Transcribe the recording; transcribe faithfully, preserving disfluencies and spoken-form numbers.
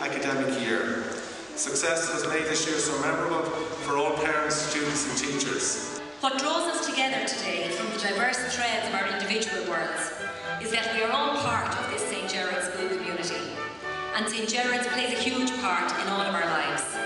academic year. Success has made this year so memorable for all parents, students and teachers. What draws us together today from the diverse threads of our individual worlds is that we are all part of this Saint Gerard's school community. And Saint Gerard's plays a huge part in all of our lives.